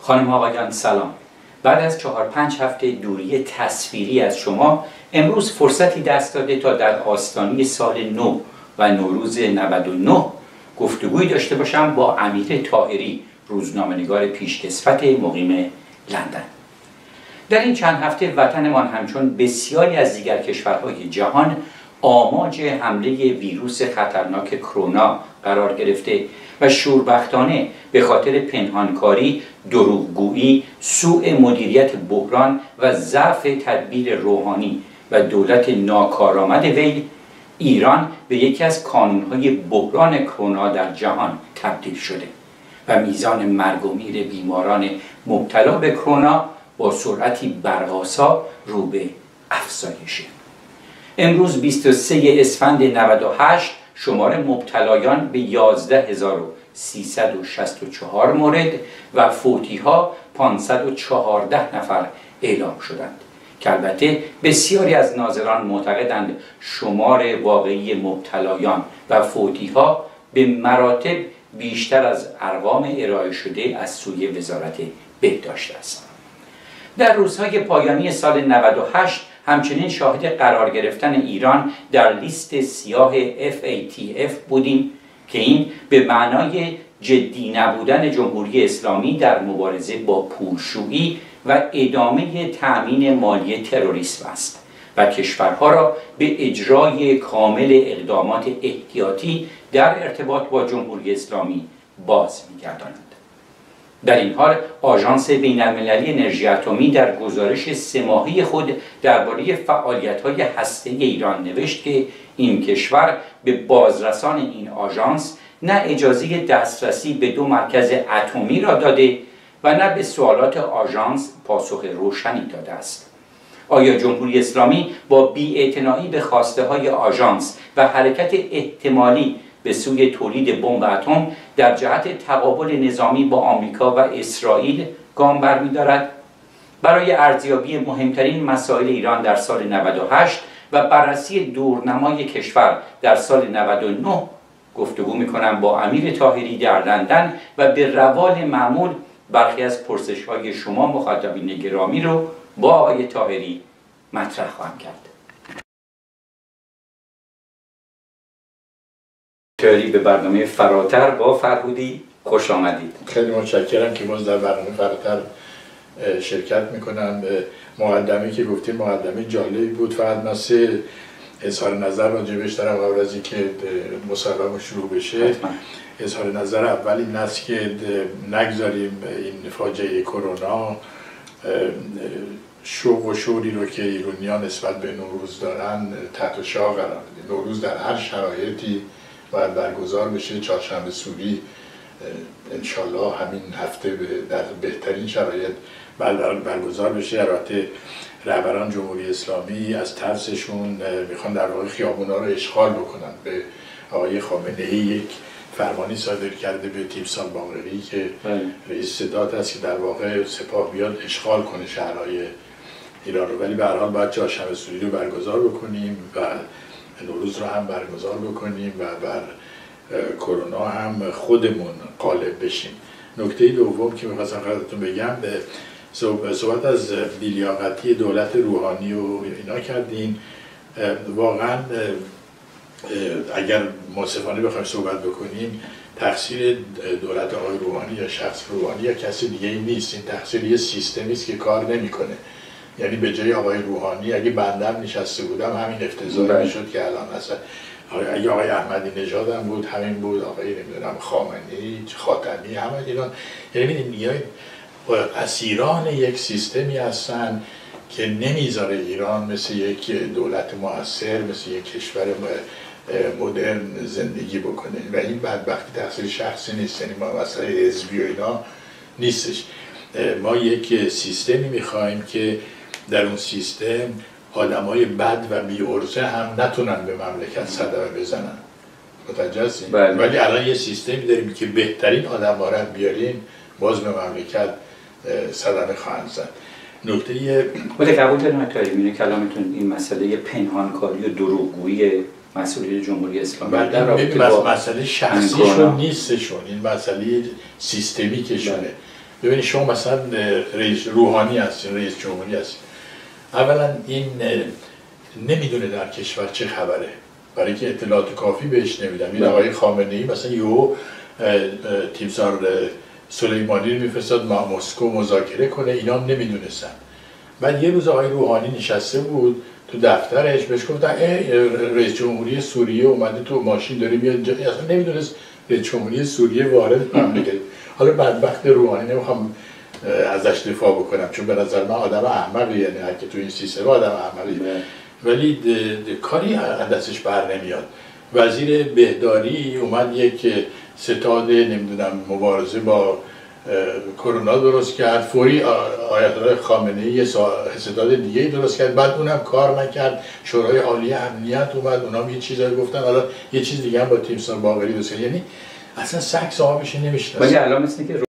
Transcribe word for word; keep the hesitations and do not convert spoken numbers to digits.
خانم آقایان سلام. بعد از چهار پنج هفته دوری تصویری از شما، امروز فرصتی دست داده تا در آستانه سال نو و نوروز نود و نه گفتگویی داشته باشم با امیر طاهری، روزنامه‌نگار پیشکسوت مقیم لندن. در این چند هفته وطنمان همچون بسیاری از دیگر کشورهای جهان آماج حمله ویروس خطرناک کرونا قرار گرفته و شوربختانه به خاطر پنهانکاری، دروغگویی، سوء مدیریت بحران و ضعف تدبیر روحانی و دولت ناکارآمد وی، ایران به یکی از کانونهای بحران کرونا در جهان تبدیل شده و میزان مرگ و میر بیماران مبتلا به کرونا با سرعتی برق‌آسا رو به افزایشه. امروز بیست و سوم اسفند نود و هشت شمار مبتلایان به یازده هزار و سیصد و شصت و چهار مورد و فوتی‌ها پانصد و چهارده نفر اعلام شدند که البته بسیاری از ناظران معتقدند شمار واقعی مبتلایان و فوتی‌ها به مراتب بیشتر از ارقام ارائه شده از سوی وزارت بهداشت است. در روزهای پایانی سال نود و هشت همچنین شاهد قرار گرفتن ایران در لیست سیاه اف ای تی اف بودیم که این به معنای جدی نبودن جمهوری اسلامی در مبارزه با پولشویی و ادامه تأمین مالی تروریسم است و کشورها را به اجرای کامل اقدامات احتیاطی در ارتباط با جمهوری اسلامی باز می‌گرداند. در این حال آژانس بین‌المللی انرژی اتمی در گزارش سه ماهه خود درباره فعالیت‌های هسته‌ای ایران نوشت که این کشور به بازرسان این آژانس نه اجازه دسترسی به دو مرکز اتمی را داده و نه به سوالات آژانس پاسخ روشنی داده است. آیا جمهوری اسلامی با بی‌اعتنایی به خواسته‌های آژانس و حرکت احتمالی به سوی تولید بمب اتم در جهت تقابل نظامی با آمریکا و اسرائیل گام برمی‌دارد؟ برای ارزیابی مهمترین مسائل ایران در سال نود و هشت و بررسی دورنمای کشور در سال نود و نه گفتگو می‌کنم با امیر طاهری در لندن و به روال معمول برخی از پرسش‌های شما مخاطبین گرامی رو با آقای طاهری مطرح خواهم کرد. طاهری به برنامه فراتر با فرهودی خوش آمدید. خیلی متشکرم که باز در برنامه فراتر شرکت میکنم. مقدمه‌ای که گفتیم مقدمه جالبی بود، فقط من سه اظهار نظر راجبش دارم قبل از اینکه مصاحبه شروع بشه. اظهار نظر اول این است که نگذاریم این فاجعه کرونا شوق و شوری رو که ایرانیان نسبت به نوروز دارن تحت شعار قرار بدیم. نوروز در هر شرایطی باید برگزار بشه. چهارشنبه سوری انشالله همین هفته در بهترین شرایط برگزار بشه. البته رهبران جمهوری اسلامی از ترسشون میخوان در واقع خیابونا رو اشغال بکنن. به آقای خامنه‌ای یک فرمانی صادر کرده به تیمسار باقری که رئیس ستاد است که در واقع سپاه بیاد اشغال کنه شهرهای ایران رو، ولی به هر حال باید چهارشنبه سوری رو برگزار بکنیم و نوروز رو هم برگزار بکنیم و بر کرونا هم خودمون غالب بشیم. نکته دوم که می‌خواستم خدمتتون بگم، صحبت از بی‌لیاقتی دولت روحانی و اینا کردین. واقعا اگر منصفانه بخوایم صحبت بکنیم تقصیر دولت آقای روحانی یا شخص روحانی یا کسی دیگه ای نیست. این تقصیر یه سیستمی است که کار نمیکنه. یعنی به جای آقای روحانی اگه بندم نشسته بودم همین افتضاحی میشد که الان هست. اگه آقای احمدی نژاد هم بود همین بود، آقای نمیدونم خامنه‌ای، خاتمی، همه اینا. یعنی میگن اسیران یک سیستمی هستن که نمیذاره ایران مثل یک دولت مؤثر، مثل یک کشور مدرن زندگی بکنه و این بدبختی تقصیر شخصی نیست. یعنی ما مسئله حزبی و اینا نیستش. ما یک سیستمی میخوایم که در اون سیستم آدمای بد و بی‌عرضه هم نتونن به مملکت صدمه بزنن. متوجه هستین؟ ولی الان یه سیستمی داریم که بهترین آدم‌ها رو بیاریم باز به مملکت صدمه خواهند زد. نکته خود قبول دارم طاهری کلامتون این مسئله پنهانکاری و دروغگویی مسئولین جمهوری اسلامی در رابطه با مسئله شخصیشون نیستشون، این مسئله سیستمیکشونه. ببینید شما مثلا رئیس روحانی هستین، رئیس جمهوری هستین، اولا این نمیدونه در کشور چه خبره، برای که اطلاعات کافی بهش نمیدم. این آقای خامنه‌ای مثلا یهو تیمسار سلیمانی رو میفرستاد مسکو مذاکره کنه، اینا هم نمیدونستن. بعد یه روز آقای روحانی نشسته بود تو دفترش، بهش گفتن رئیس جمهوری سوریه اومده تو ماشین داره میاد، اصلا نمیدونست رئیس جمهوری سوریه وارد مملکت. حالا بدبخت روحانی، نمیخوام ازش دفاع بکنم چون به نظر من آدم احمقی، یعنی هر که تو این سیستم آدم احمقی، ولی ده ده کاری از دستش بر نمیاد. وزیر بهداری اومد یک ستاد نمیدونم مبارزه با کرونا درست کرد، فوری آیت الله خامنه‌ای یه ستاد دیگه درست کرد، بعد اونم کار نکرد، شورای عالی امنیت اومد، اونام یه چیزایی گفتن، حالا یه چیز دیگه هم با تیمسار باقری درست کرد. یعنی اصلا سگ صاحبش نمیشناسه. ولی الان مثل که